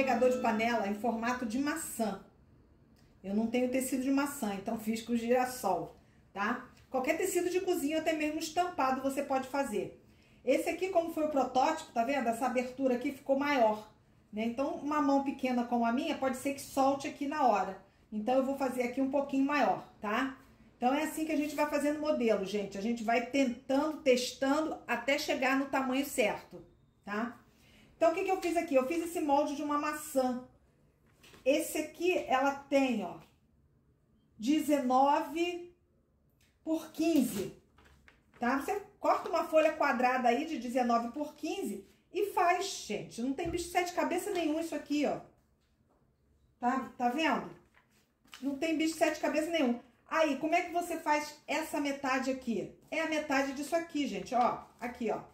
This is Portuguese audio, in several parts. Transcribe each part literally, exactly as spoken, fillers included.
escorregador de panela em formato de maçã. Eu não tenho tecido de maçã, então fiz com girassol, tá? Qualquer tecido de cozinha, até mesmo estampado, você pode fazer. Esse aqui, como foi o protótipo, tá vendo? Essa abertura aqui ficou maior, né? Então, uma mão pequena como a minha, pode ser que solte aqui na hora. Então, eu vou fazer aqui um pouquinho maior, tá? Então, é assim que a gente vai fazendo modelo, gente. A gente vai tentando, testando, até chegar no tamanho certo, tá? Então, o que que eu fiz aqui? Eu fiz esse molde de uma maçã. Esse aqui, ela tem, ó, dezenove por quinze, tá? Você corta uma folha quadrada aí de dezenove por quinze e faz, gente. Não tem bicho de sete cabeças nenhum isso aqui, ó. Tá, tá vendo? Não tem bicho de sete cabeças nenhum. Aí, como é que você faz essa metade aqui? É a metade disso aqui, gente, ó. Aqui, ó.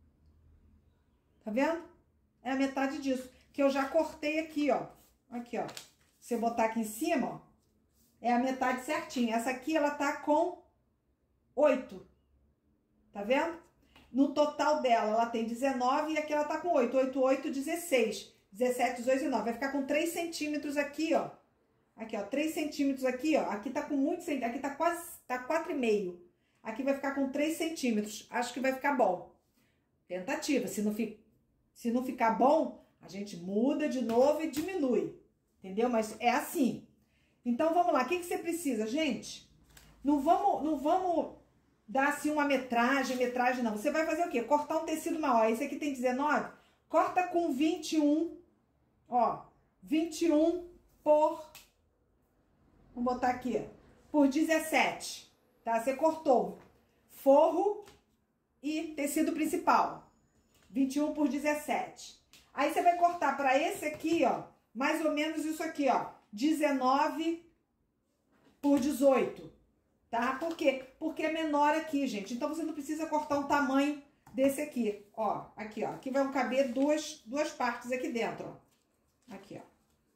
Tá vendo? É a metade disso, que eu já cortei aqui, ó. Aqui, ó. Se eu botar aqui em cima, ó, é a metade certinha. Essa aqui, ela tá com oito. Tá vendo? No total dela, ela tem dezenove e aqui ela tá com oito. oito, oito, dezesseis. dezessete, dezoito, dezenove. Vai ficar com três centímetros aqui, ó. Aqui, ó. três centímetros aqui, ó. Aqui tá com muito centímetro. Aqui tá quase, tá quatro e meio. Aqui vai ficar com três centímetros. Acho que vai ficar bom. Tentativa. Se não, fi, se não ficar bom, a gente muda de novo e diminui. Entendeu? Mas é assim. Então, vamos lá. O que que você precisa, gente? Não vamos, não vamos dar assim uma metragem, metragem não. Você vai fazer o quê? Cortar um tecido maior. Esse aqui tem dezenove. Corta com vinte e um. Ó. vinte e um por... Vamos botar aqui. Por dezessete. Tá? Você cortou forro e tecido principal. vinte e um por dezessete. Aí você vai cortar para esse aqui, ó. Mais ou menos isso aqui, ó. dezenove por dezoito. Tá? Por quê? Porque é menor aqui, gente. Então, você não precisa cortar um tamanho desse aqui. Ó, aqui, ó. Aqui vai caber duas, duas partes aqui dentro, ó. Aqui, ó.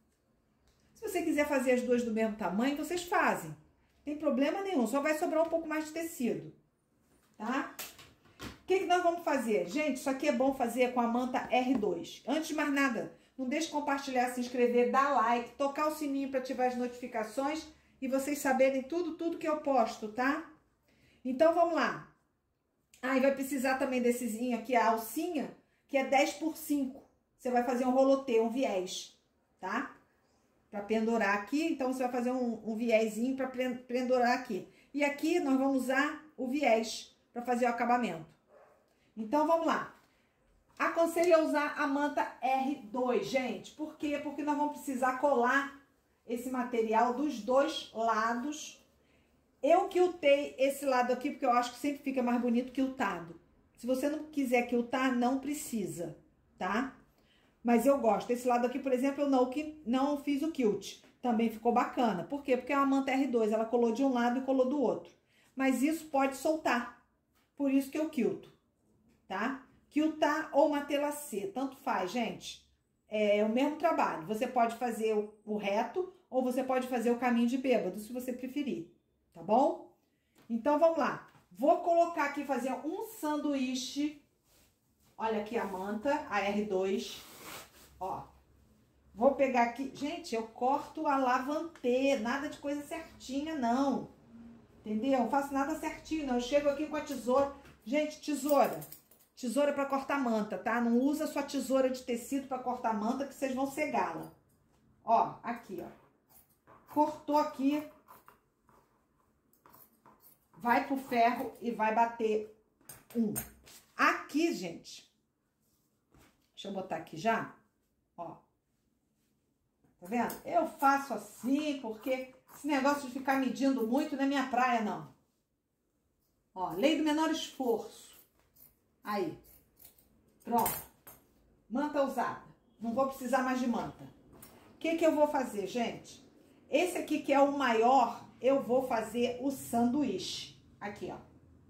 Se você quiser fazer as duas do mesmo tamanho, vocês fazem. Não tem problema nenhum. Só vai sobrar um pouco mais de tecido. Tá? O que que nós vamos fazer? Gente, isso aqui é bom fazer com a manta R dois. Antes de mais nada, não deixe de compartilhar, se inscrever, dar like, tocar o sininho para ativar as notificações e vocês saberem tudo, tudo que eu posto, tá? Então, vamos lá. Ah, e vai precisar também dessezinho aqui, a alcinha, que é dez por cinco. Você vai fazer um rolotê, um viés, tá? Pra pendurar aqui, então você vai fazer um, um viezinho pra pendurar aqui. E aqui nós vamos usar o viés pra fazer o acabamento. Então, vamos lá. Aconselho a usar a manta R dois, gente. Por quê? Porque nós vamos precisar colar esse material dos dois lados. Eu quiltei esse lado aqui, porque eu acho que sempre fica mais bonito quiltado. Se você não quiser quiltar, não precisa, tá? Mas eu gosto. Esse lado aqui, por exemplo, eu não, não fiz o quilt. Também ficou bacana. Por quê? Porque é uma manta R dois. Ela colou de um lado e colou do outro. Mas isso pode soltar. Por isso que eu quilto, tá? Quiltar ou matelacê, tanto faz, gente. É o mesmo trabalho. Você pode fazer o, o reto ou você pode fazer o caminho de bêbado, se você preferir, tá bom? Então, vamos lá. Vou colocar aqui, fazer um sanduíche. Olha aqui a manta, a R dois. Ó. Vou pegar aqui. Gente, eu corto a lavantê, nada de coisa certinha, não. Entendeu? Não faço nada certinho, não. Eu chego aqui com a tesoura. Gente, tesoura. Tesoura para cortar manta, tá? Não usa sua tesoura de tecido para cortar manta, que vocês vão cegá-la. Ó, aqui, ó. Cortou aqui. Vai pro ferro e vai bater um. Aqui, gente. Deixa eu botar aqui já. Ó. Tá vendo? Eu faço assim, porque esse negócio de ficar medindo muito não é minha praia, não. Ó, lei do menor esforço. Aí. Pronto. Manta usada. Não vou precisar mais de manta. O que que eu vou fazer, gente? Esse aqui que é o maior, eu vou fazer o sanduíche. Aqui, ó.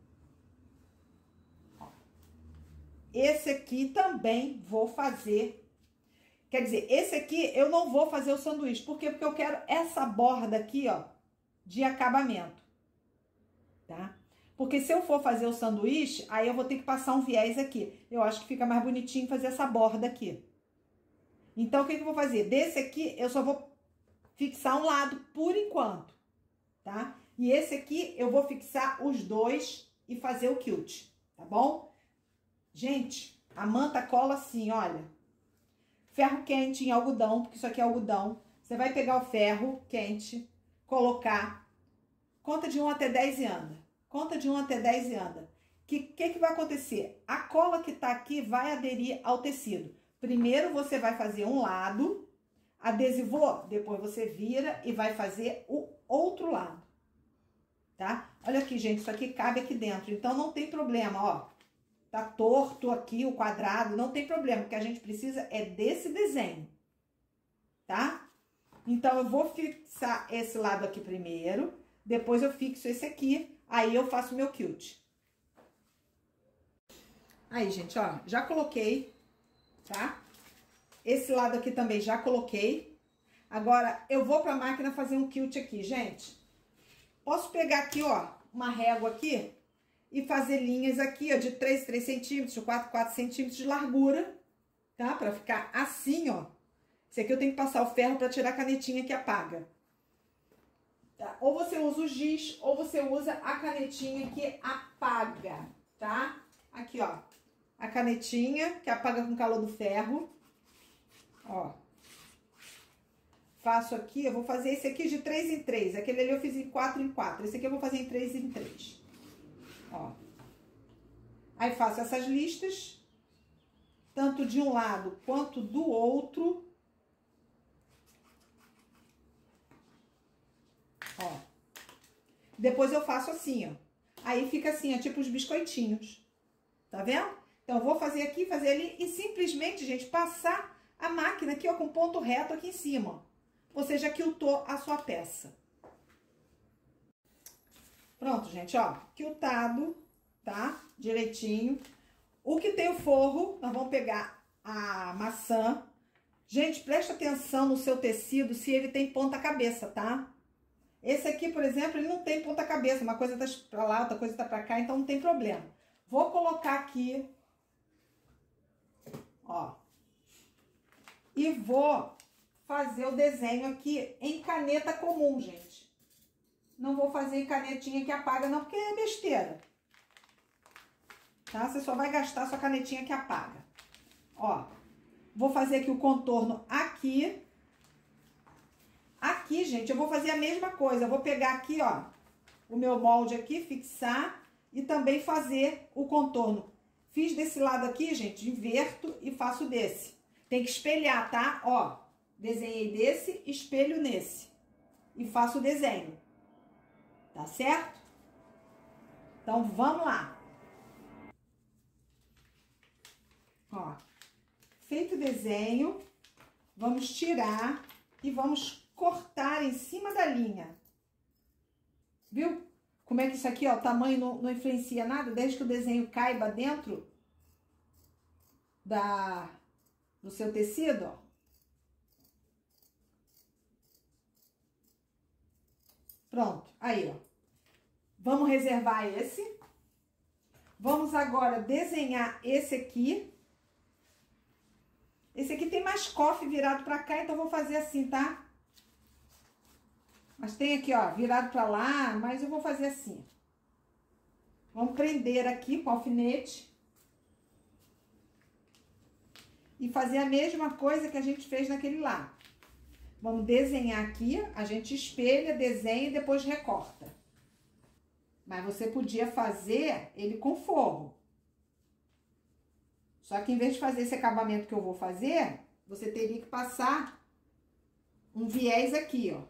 Ó. Esse aqui também vou fazer. Quer dizer, esse aqui eu não vou fazer o sanduíche. Por quê? Porque eu quero essa borda aqui, ó, de acabamento. Tá? Porque se eu for fazer o sanduíche, aí eu vou ter que passar um viés aqui. Eu acho que fica mais bonitinho fazer essa borda aqui. Então, o que que eu vou fazer? Desse aqui, eu só vou fixar um lado por enquanto, tá? E esse aqui, eu vou fixar os dois e fazer o quilt, tá bom? Gente, a manta cola assim, olha. Ferro quente em algodão, porque isso aqui é algodão. Você vai pegar o ferro quente, colocar, conta de um até dez e anda. Conta de um até dez e anda. O que, que que vai acontecer? A cola que tá aqui vai aderir ao tecido. Primeiro você vai fazer um lado, adesivou, depois você vira e vai fazer o outro lado, tá? Olha aqui, gente, isso aqui cabe aqui dentro, então não tem problema, ó. Tá torto aqui o quadrado, não tem problema, o que a gente precisa é desse desenho, tá? Então, eu vou fixar esse lado aqui primeiro, depois eu fixo esse aqui, aí eu faço o meu quilt. Aí, gente, ó, já coloquei, tá? Esse lado aqui também já coloquei. Agora, eu vou pra máquina fazer um quilt aqui, gente. Posso pegar aqui, ó, uma régua aqui e fazer linhas aqui, ó, de três, três centímetros, de quatro, quatro centímetros de largura, tá? Pra ficar assim, ó. Esse aqui eu tenho que passar o ferro pra tirar a canetinha que apaga. Tá? Ou você usa o giz, ou você usa a canetinha que apaga, tá? Aqui, ó. A canetinha que apaga com o calor do ferro. Ó. Faço aqui, eu vou fazer esse aqui de três em três. Aquele ali eu fiz em quatro em quatro. Esse aqui eu vou fazer em três em três. Ó. Aí faço essas listas, tanto de um lado quanto do outro. Ó. Depois eu faço assim, ó. Aí fica assim, ó, tipo os biscoitinhos. Tá vendo? Então, eu vou fazer aqui, fazer ali e simplesmente, gente, passar a máquina aqui, ó, com ponto reto aqui em cima, ó. Você já quiltou a sua peça. Pronto, gente, ó. Quiltado, tá? Direitinho. O que tem o forro, nós vamos pegar a maçã. Gente, presta atenção no seu tecido se ele tem ponta cabeça, tá? Esse aqui, por exemplo, ele não tem ponta cabeça. Uma coisa tá pra lá, outra coisa tá pra cá, então não tem problema. Vou colocar aqui, ó. E vou fazer o desenho aqui em caneta comum, gente. Não vou fazer em canetinha que apaga, não, porque é besteira. Tá? Você só vai gastar sua canetinha que apaga. Ó, vou fazer aqui o contorno aqui. Aqui, gente, eu vou fazer a mesma coisa. Eu vou pegar aqui, ó, o meu molde aqui, fixar e também fazer o contorno. Fiz desse lado aqui, gente, inverto e faço desse. Tem que espelhar, tá? Ó, desenhei desse, espelho nesse. E faço o desenho. Tá certo? Então, vamos lá. Ó, feito o desenho, vamos tirar e vamos cortar em cima da linha. Viu? Como é que isso aqui, ó, o tamanho não, não influencia nada, desde que o desenho caiba dentro da, do seu tecido, ó. Pronto, aí, ó. Vamos reservar esse. Vamos agora desenhar esse aqui. Esse aqui tem mais cofre virado pra cá, então eu vou fazer assim, tá? Mas tem aqui, ó, virado pra lá, mas eu vou fazer assim. Vamos prender aqui com alfinete. E fazer a mesma coisa que a gente fez naquele lá. Vamos desenhar aqui, a gente espelha, desenha e depois recorta. Mas você podia fazer ele com forro. Só que em vez de fazer esse acabamento que eu vou fazer, você teria que passar um viés aqui, ó.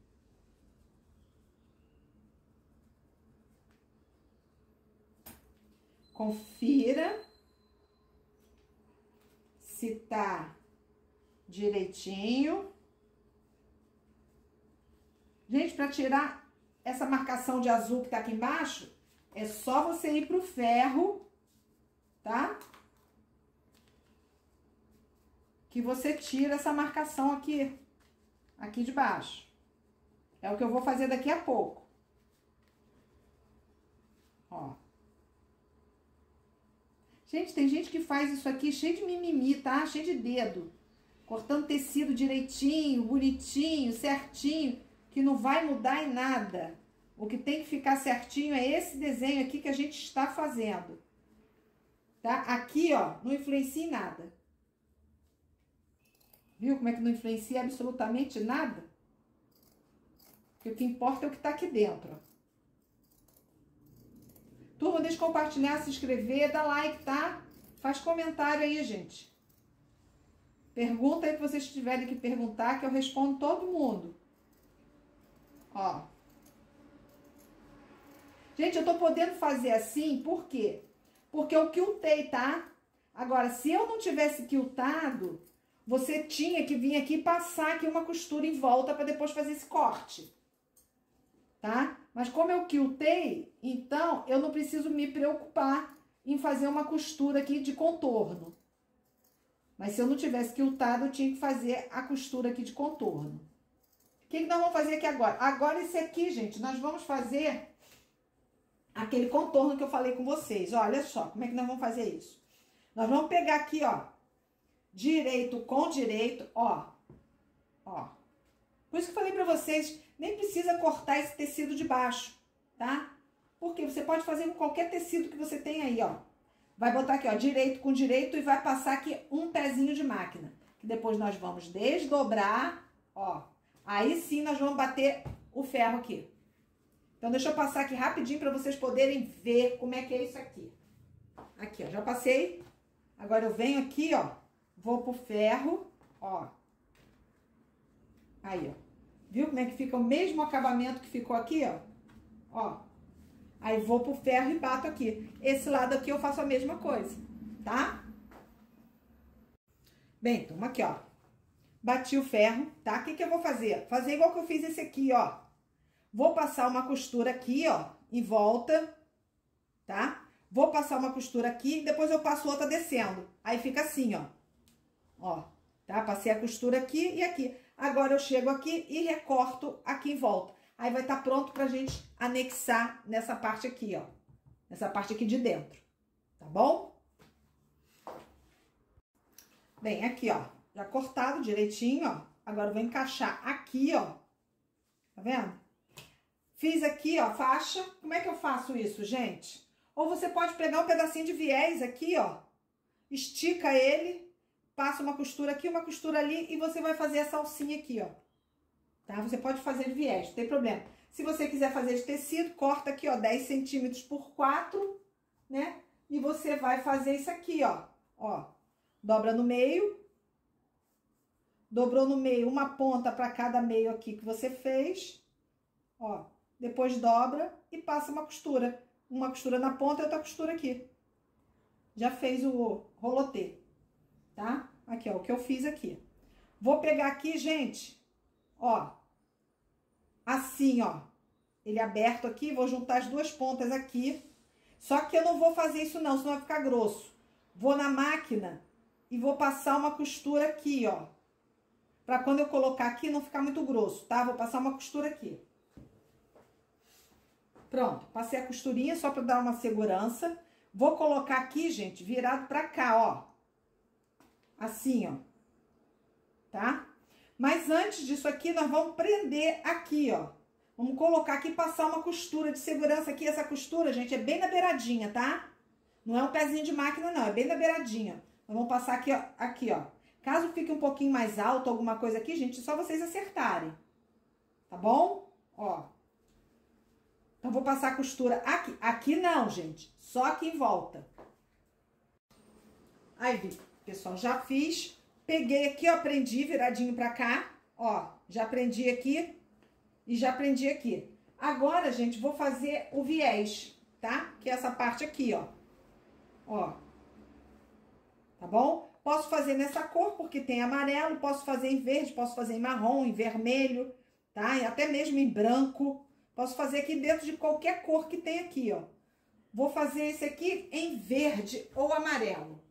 Confira se tá direitinho. Gente, para tirar essa marcação de azul que tá aqui embaixo, é só você ir pro ferro, tá? Que você tira essa marcação aqui, aqui de baixo. É o que eu vou fazer daqui a pouco. Ó. Gente, tem gente que faz isso aqui cheio de mimimi, tá? Cheio de dedo. cortando tecido direitinho, bonitinho, certinho, que não vai mudar em nada. O que tem que ficar certinho é esse desenho aqui que a gente está fazendo. Tá? Aqui, ó, não influencia em nada. Viu como é que não influencia absolutamente nada? Porque o que importa é o que tá aqui dentro, ó. Turma, deixa eu compartilhar, se inscrever, dá like, tá? Faz comentário aí, gente. Pergunta aí que vocês tiverem que perguntar, que eu respondo todo mundo. Ó. Gente, eu tô podendo fazer assim, por quê? Porque eu quiltei, tá? Agora, se eu não tivesse quiltado, você tinha que vir aqui passar aqui uma costura em volta para depois fazer esse corte. Tá? Mas como eu quiltei, então eu não preciso me preocupar em fazer uma costura aqui de contorno. Mas se eu não tivesse quiltado, eu tinha que fazer a costura aqui de contorno. O que, que nós vamos fazer aqui agora? Agora esse aqui, gente, nós vamos fazer aquele contorno que eu falei com vocês. Olha só, como é que nós vamos fazer isso? Nós vamos pegar aqui, ó, direito com direito, ó, ó. Por isso que eu falei pra vocês, nem precisa cortar esse tecido de baixo, tá? Porque você pode fazer com qualquer tecido que você tem aí, ó. Vai botar aqui, ó, direito com direito e vai passar aqui um pezinho de máquina. Que depois nós vamos desdobrar, ó. Aí sim nós vamos bater o ferro aqui. Então deixa eu passar aqui rapidinho pra vocês poderem ver como é que é isso aqui. Aqui, ó, já passei. Agora eu venho aqui, ó, vou pro ferro, ó. Aí, ó. Viu como é que fica o mesmo acabamento que ficou aqui, ó? Ó. Aí vou pro ferro e bato aqui. Esse lado aqui eu faço a mesma coisa, tá? Bem, então aqui, ó. Bati o ferro, tá? O que que eu vou fazer? Fazer igual que eu fiz esse aqui, ó. Vou passar uma costura aqui, ó, em volta, tá? Vou passar uma costura aqui, depois eu passo outra descendo. Aí fica assim, ó. Ó, tá? Passei a costura aqui e aqui. Agora eu chego aqui e recorto aqui em volta. Aí vai estar pronto pra gente anexar nessa parte aqui, ó. Nessa parte aqui de dentro, tá bom? Bem, aqui, ó. Já cortado direitinho, ó. Agora eu vou encaixar aqui, ó. Tá vendo? Fiz aqui, ó, faixa. Como é que eu faço isso, gente? Ou você pode pegar um pedacinho de viés aqui, ó. Estica ele. Passa uma costura aqui, uma costura ali e você vai fazer essa alcinha aqui, ó. Tá? Você pode fazer de viés, não tem problema. Se você quiser fazer de tecido, corta aqui, ó, dez centímetros por quatro, né? E você vai fazer isso aqui, ó. Ó, dobra no meio. Dobrou no meio, uma ponta para cada meio aqui que você fez. Ó, depois dobra e passa uma costura. Uma costura na ponta e outra costura aqui. Já fez o rolotê. Tá? Aqui, ó, o que eu fiz aqui. Vou pegar aqui, gente, ó, assim, ó, ele aberto aqui, vou juntar as duas pontas aqui. Só que eu não vou fazer isso não, senão vai ficar grosso. Vou na máquina e vou passar uma costura aqui, ó. Pra quando eu colocar aqui não ficar muito grosso, tá? Vou passar uma costura aqui. Pronto, passei a costurinha só pra dar uma segurança. Vou colocar aqui, gente, virado pra cá, ó. Assim, ó, tá? Mas antes disso aqui, nós vamos prender aqui, ó. Vamos colocar aqui e passar uma costura de segurança aqui. Essa costura, gente, é bem na beiradinha, tá? Não é um pezinho de máquina, não. É bem na beiradinha. Nós vamos passar aqui, ó. Aqui, ó. Caso fique um pouquinho mais alto, alguma coisa aqui, gente, é só vocês acertarem. Tá bom? Ó. Então, vou passar a costura aqui. Aqui não, gente. Só aqui em volta. Aí, vi. Pessoal, já fiz, peguei aqui, ó, prendi viradinho pra cá, ó, já prendi aqui e já prendi aqui. Agora, gente, vou fazer o viés, tá? Que é essa parte aqui, ó, ó, tá bom? Posso fazer nessa cor, porque tem amarelo, posso fazer em verde, posso fazer em marrom, em vermelho, tá? E até mesmo em branco, posso fazer aqui dentro de qualquer cor que tem aqui, ó. Vou fazer esse aqui em verde ou amarelo.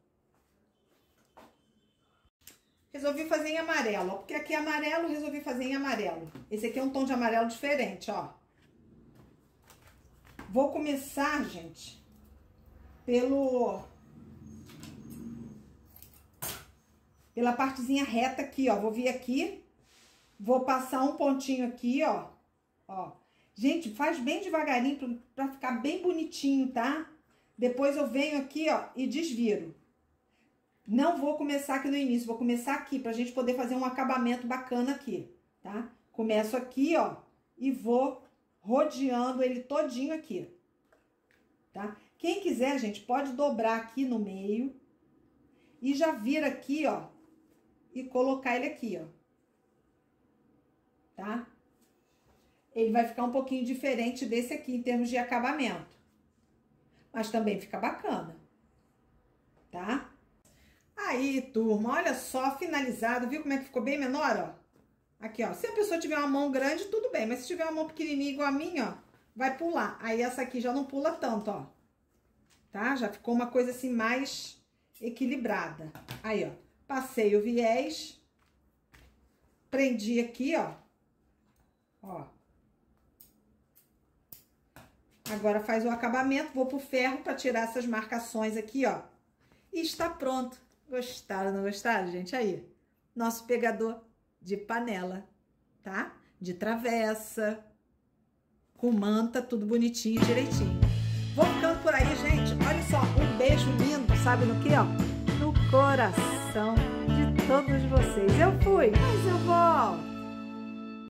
Resolvi fazer em amarelo, ó, porque aqui é amarelo, resolvi fazer em amarelo. Esse aqui é um tom de amarelo diferente, ó. Vou começar, gente, pelo... pela partezinha reta aqui, ó. Vou vir aqui, vou passar um pontinho aqui, ó. Ó. Gente, faz bem devagarinho pra ficar bem bonitinho, tá? Depois eu venho aqui, ó, e desviro. Não vou começar aqui no início, vou começar aqui pra gente poder fazer um acabamento bacana aqui, tá? Começo aqui, ó, e vou rodeando ele todinho aqui, tá? Quem quiser, gente, pode dobrar aqui no meio e já vir aqui, ó, e colocar ele aqui, ó, tá? Ele vai ficar um pouquinho diferente desse aqui em termos de acabamento, mas também fica bacana, tá? Aí, turma, olha só, finalizado, viu como é que ficou bem menor, ó? Aqui, ó, se a pessoa tiver uma mão grande, tudo bem, mas se tiver uma mão pequenininha igual a minha, ó, vai pular. Aí essa aqui já não pula tanto, ó, tá? Já ficou uma coisa assim mais equilibrada. Aí, ó, passei o viés, prendi aqui, ó, ó. Agora faz o acabamento, vou pro ferro pra tirar essas marcações aqui, ó. E está pronto. Gostaram, não gostaram, gente? Aí, nosso pegador de panela, tá? De travessa, com manta, tudo bonitinho, direitinho. Vou ficando por aí, gente. Olha só, um beijo lindo, sabe no que, ó? No coração de todos vocês. Eu fui, mas eu volto.